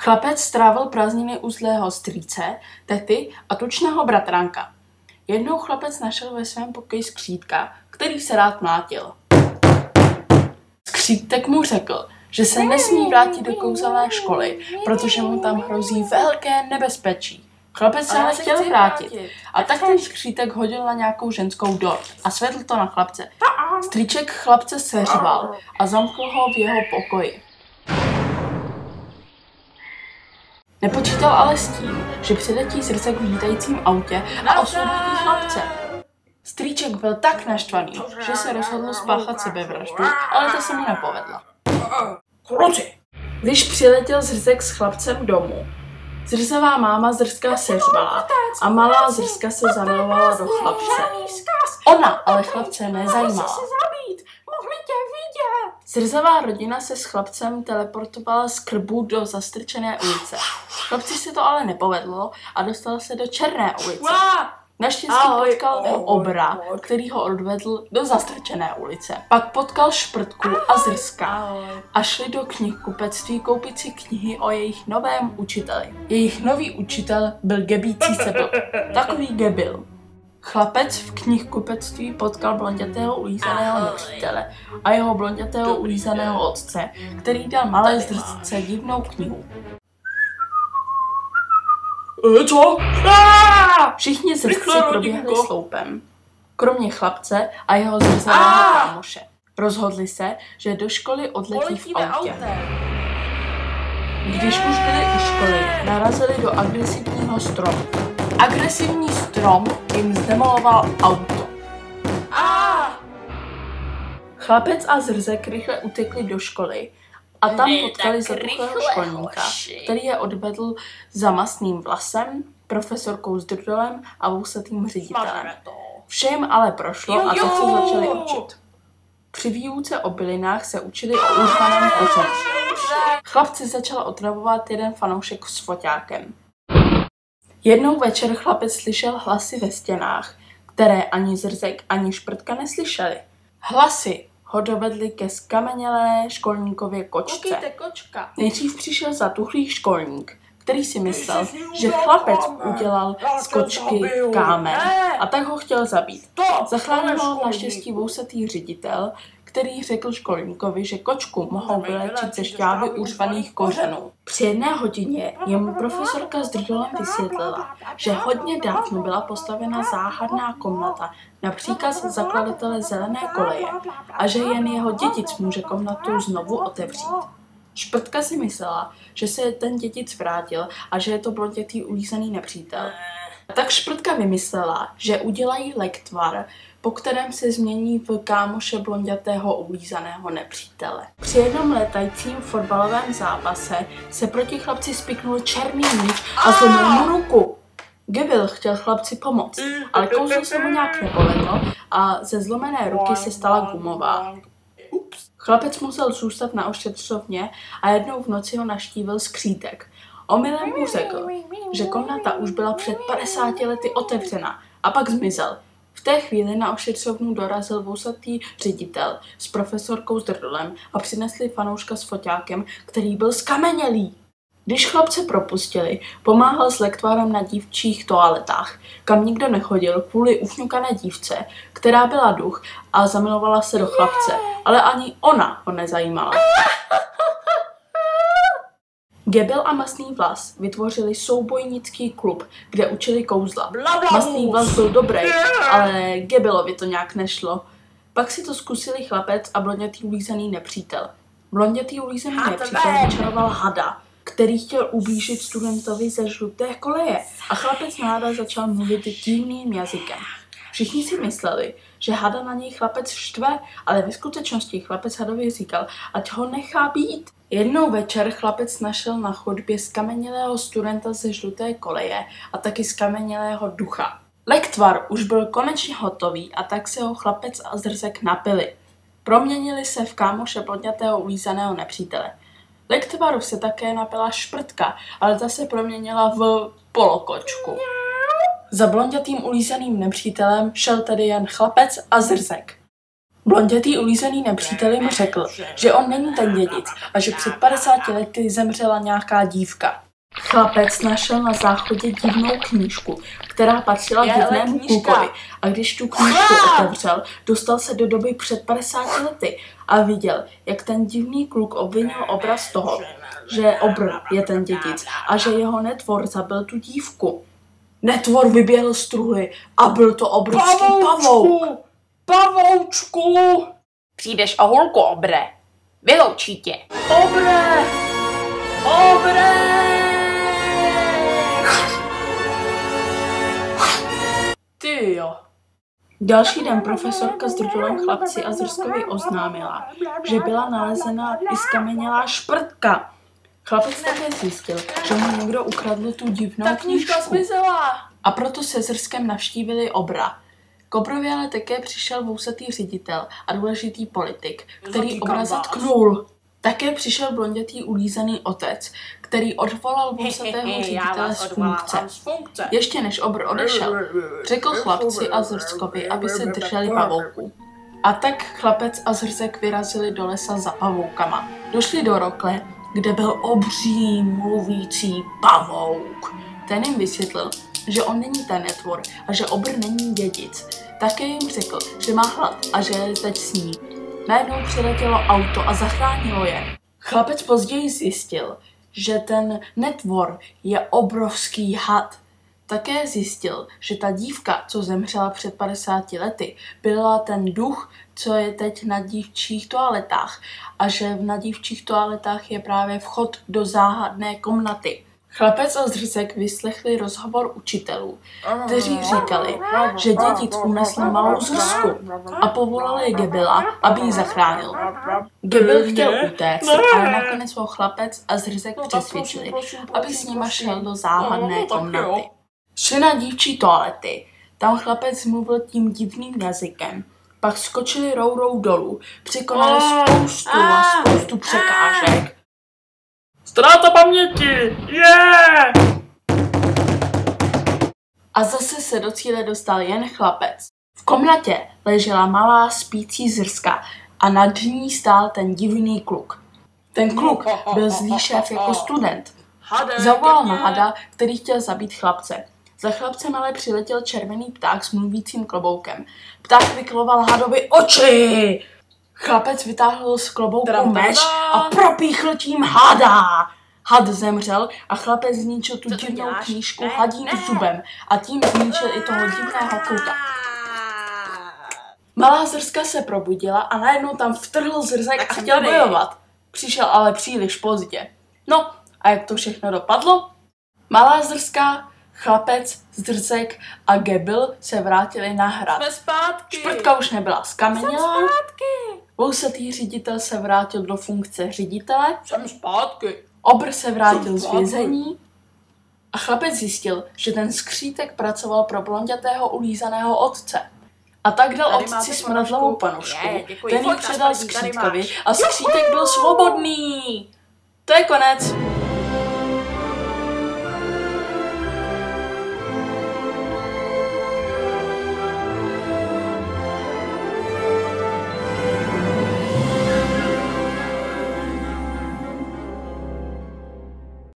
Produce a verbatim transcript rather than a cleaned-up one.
Chlapec strávil prázdniny u zlého strýce, tety a tučného bratránka. Jednou chlapec našel ve svém pokoji skřítka, který se rád mlátil. Skřítek mu řekl, že se nesmí vrátit do kouzelné školy, protože mu tam hrozí velké nebezpečí. Chlapec se ale chtěl vrátit a tak ten skřítek hodil na nějakou ženskou dort a svedl to na chlapce. Strýček chlapce seřval a zamkl ho v jeho pokoji. Nepočítal ale s tím, že přiletí zrsek v lítajícím autě a osvobodí chlapce. Strýček byl tak naštvaný, že se rozhodl spáchat sebevraždu, ale to se mu nepovedla. Když přiletěl zrsek s chlapcem domů, zrzavá máma zrska seřvala a malá zrska se zamilovala do chlapce. Ona ale chlapce nezajímala. Zrzavá rodina se s chlapcem teleportovala z krbu do zastrčené ulice. Chlapci se to ale nepovedlo a dostal se do černé ulice. Naštěstí potkal obra, který ho odvedl do zastrčené ulice. Pak potkal Šprtku a Zrska a šli do knihkupectví koupit si knihy o jejich novém učiteli. Jejich nový učitel byl gebící sebl. Takový gebil. Chlapec v knihkupectví potkal blondětého ulízaného nepřítele a jeho blondětého ulízaného otce, který dal malé Zrsce divnou knihu. E, co? Všichni Zrsci proběhli sloupem, kromě chlapce a jeho zrzavého kámoše. Rozhodli se, že do školy odletí v autě. Když už byli u školy, narazili do agresivního stromu. Agresivní strom jim zdemoloval auto. Chlapec a Zrzek rychle utekli do školy a tam potkali zatuchlého školníka, který je odvedl za mastným vlasem, profesorkou s drdolem a vousatým ředitelem. Vše jim ale prošlo a tak se začali učit. Při výuce o bylinách se učili o užvaném koření. Chlapci začal otravovat jeden fanoušek s foťákem. Jednou večer chlapec slyšel hlasy ve stěnách, které ani Zrzek, ani Šprtka neslyšeli. Hlasy ho dovedly ke skamenělé školníkově kočce. Nejdřív přišel zatuchlý školník, který si myslel, že chlapec udělal z kočky kámen a tak ho chtěl zabít. Zachránil ho naštěstí vousatý ředitel, který řekl školníkovi, že kočku mohou vyléčit ze šťávy uřvaných kořenů. Při jedné hodině jemu profesorka s drdolem vysvětlila, že hodně dávno byla postavena záhadná komnata na příkaz zakladatele Zelené koleje a že jen jeho dědic může komnatu znovu otevřít. Šprtka si myslela, že se ten dědic vrátil a že je to blondětý ulízaný nepřítel. Tak Šprtka vymyslela, že udělají lektvar, po kterém se změní v kámoše blondětého ulízaného nepřítele. Při jednom letajícím fotbalovém zápase se proti chlapci spiknul černý míč a zlomil mu ruku. Gebil chtěl chlapci pomoct, ale kouzlo se mu nějak nepovedlo a ze zlomené ruky se stala gumová. Chlapec musel zůstat na ošetřovně a jednou v noci ho navštívil skřítek. Omylem mu řekl, že komnata už byla před padesáti lety otevřena a pak zmizel. V té chvíli na ošetřovnu dorazil vousatý ředitel s profesorkou s drdolem a přinesli fanouška s foťákem, který byl skamenělý. Když chlapce propustili, pomáhal s lektvarem na dívčích toaletách, kam nikdo nechodil kvůli ufňukané dívce, která byla duch a zamilovala se do chlapce, ale ani ona ho nezajímala. Gebil a Mastný vlas vytvořili soubojnický klub, kde učili kouzla. Mastný vlas byl dobrý, ale Gebilovi to nějak nešlo. Pak si to zkusili chlapec a blondětý ulízaný nepřítel. Blondětý ulízaný nepřítel vyčaroval hada, který chtěl ublížit studentovi ze žluté koleje a chlapec na hada začal mluvit divným jazykem. Všichni si mysleli, že hada na něj chlapec štve, ale ve skutečnosti chlapec hadovi říkal, ať ho nechá být. Jednou večer chlapec našel na chodbě skamenělého studenta ze žluté koleje a taky skamenělého ducha. Lektvar už byl konečně hotový a tak se ho chlapec a Zrzek napili. Proměnili se v kámoše blondětého ulízaného nepřítele. Lektvaru se také napila Šprtka, ale ta se proměnila v polokočku. Za blondětým ulízaným nepřítelem šel tedy jen chlapec a Zrzek. Blondětý ulízený nepřítel jim řekl, že on není ten dědic a že před padesáti lety zemřela nějaká dívka. Chlapec našel na záchodě divnou knížku, která patřila divnému klukovi, a když tu knížku otevřel, dostal se do doby před padesáti lety a viděl, jak ten divný kluk obvinil obraz toho, že Obr je ten dědic a že jeho netvor zabil tu dívku. Netvor vyběhl z truhly a byl to obrovský pavouk. Pavoučku! Přijdeš o hulku, Obre. Vyloučí tě. Obre! Obre! Ty jo. Další den profesorka s Drudolem chlapci a Zrskovi oznámila, že byla nalezena i skamenělá šprtka. Chlapec také zjistil, že mu někdo ukradl tu divnou Ta knížka knížku. zmizela. A proto se Zrskem navštívili Obra. K Obrovi ale také přišel vousatý ředitel a důležitý politik, který Obra zatknul. Také přišel blondětý ulízaný otec, který odvolal vousatého ředitele z funkce. Ještě než Obr odešel, řekl chlapci a Zrskovi, aby se drželi pavouků. A tak chlapec a Zrsek vyrazili do lesa za pavoukama. Došli do rokle, kde byl obří mluvící pavouk. Ten jim vysvětlil, že on není ten netvor a že Obr není dědic. Také jim řekl, že má hlad a že je teď sní. Najednou přiletělo auto a zachránilo je. Chlapec později zjistil, že ten netvor je obrovský had. Také zjistil, že ta dívka, co zemřela před padesáti lety, byla ten duch, co je teď na dívčích toaletách a že na dívčích toaletách je právě vchod do záhadné komnaty. Chlapec a Zrsek vyslechli rozhovor učitelů, kteří říkali, že dědic unesl malou Zrsku a povolali Gebila, aby ji zachránil. Gebil chtěl utéct, ale nakonec ho chlapec a Zrsek přesvědčili, aby s nima šel do záhadné komnaty. Šli na dívčí toalety, tam chlapec mluvil tím divným jazykem, pak skočili rourou dolů, překonali spoustu a spoustu překážek. Ztráta paměti! Yeah! A zase se do cíle dostal jen chlapec. V komnatě ležela malá spící Zrska a nad ní stál ten divný kluk. Ten kluk byl zlý šéf jako student. Zavolal na hada, který chtěl zabít chlapce. Za chlapcem ale přiletěl červený pták s mluvícím kloboukem. Pták vykloval hadovi oči! Chlapec vytáhl z klobouku meč a propíchl tím hada. Had zemřel a chlapec zničil tu divnou knížku hadím zubem a tím zničil i toho divného kluka. Malá Zrska se probudila a najednou tam vtrhl Zrsek a chtěl bojovat. Přišel ale příliš pozdě. No a jak to všechno dopadlo? Malá Zrska, chlapec, Zrsek a Gebil se vrátili na hrad. Jsme zpátky. Šprtka už nebyla skamenělá. Vousatý ředitel se vrátil do funkce ředitele. Jsem zpátky. Obr se vrátil z vězení. A chlapec zjistil, že ten skřítek pracoval pro blondětého ulízaného otce. A tak dal tady otci smradlavou panušku. Ten ji předal skřítkovi a skřítek byl svobodný. To je konec.